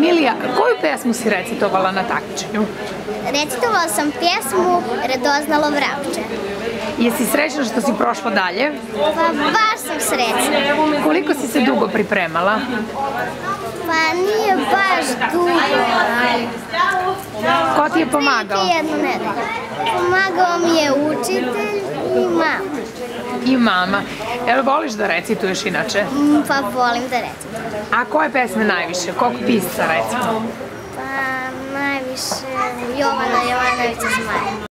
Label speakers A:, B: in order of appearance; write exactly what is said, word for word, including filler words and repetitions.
A: Milija, koju pesmu si recitovala na takmičenju?
B: Recitovala sam pjesmu Radoznalo vrapče.
A: Jesi srećna što si prošla dalje?
B: Pa baš sam srećna.
A: Koliko si se dugo pripremala?
B: Pa nije baš dugo, ali...
A: Ko ti je pomagao?
B: Jednu nedelju. Pomagao mi je učitelj i mama.
A: I mama. Jel voliš da recituješ inače?
B: Pa volim da recitujem.
A: A koje pesme najviše? Koliko pisca recimo?
B: Pa najviše Jovana Jovanovića Zmaja.